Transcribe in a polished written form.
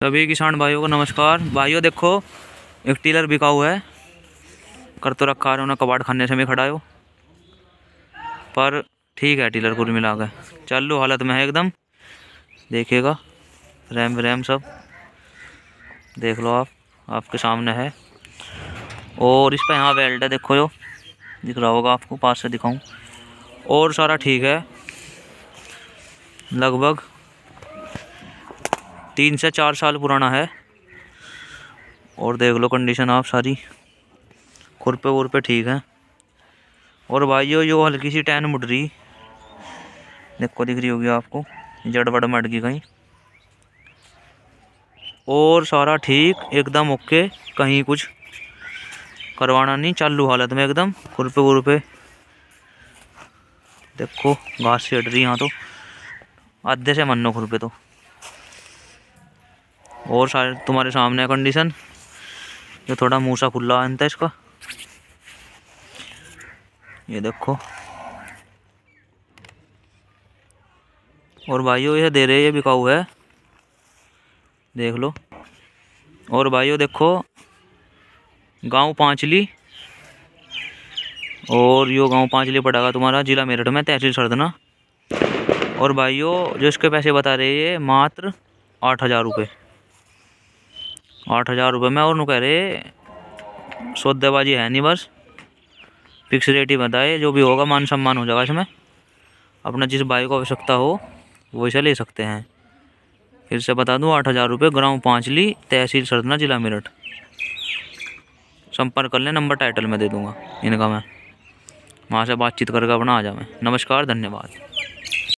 सभी किसान भाइयों को नमस्कार। भाइयों देखो, एक टीलर बिकाऊ है। कर तो रखा है उन्होंने कबाड़ खाने से में खड़ा हो, पर ठीक है टीलर कुल मिला के चालू हालत में है एकदम। देखिएगा रैम सब देख लो आप, आपके सामने है। और इस पर यहाँ बेल्ट है, देखो यो दिख रहा होगा आपको, पास से दिखाऊं। और सारा ठीक है, लगभग 3 से 4 साल पुराना है। और देख लो कंडीशन आप सारी, खुरपे वुरपे ठीक है। और भाइयों यो हल्की सी टैन मुड़ रही, देखो दिख रही होगी आपको, जड़ बड़ मट गई कहीं। और सारा ठीक एकदम ओके, कहीं कुछ करवाना नहीं, चालू हालत में एकदम। खुरपे वुरपे देखो, घास से हट रही यहाँ तो आधे से मन्नो खुरपे तो। और सारे तुम्हारे सामने कंडीशन, ये थोड़ा मुँह सा खुला है इसका, ये देखो। और भाइयों ये दे रहे, ये बिकाऊ है, देख लो। और भाइयों देखो, गांव पांचली, और यो गांव पांचली पड़ेगा तुम्हारा जिला मेरठ में, तहसील सरदना। और भाइयों जो इसके पैसे बता रहे ये मात्र 8,000 रुपये, 8,000 रुपये में। और कह रहे सौदेबाजी है नहीं, बस फिक्स रेट ही बताए, जो भी होगा मान सम्मान हो जाएगा इसमें। अपना जिस भाई को आवश्यकता हो वो इसे ले सकते हैं। फिर से बता दूं, 8,000 रुपये, ग्राम पांचली, तहसील सरदना, जिला मेरठ। संपर्क कर लें, नंबर टाइटल में दे दूंगा इनका मैं, वहाँ से बातचीत करके अपना आ जाए। नमस्कार, धन्यवाद।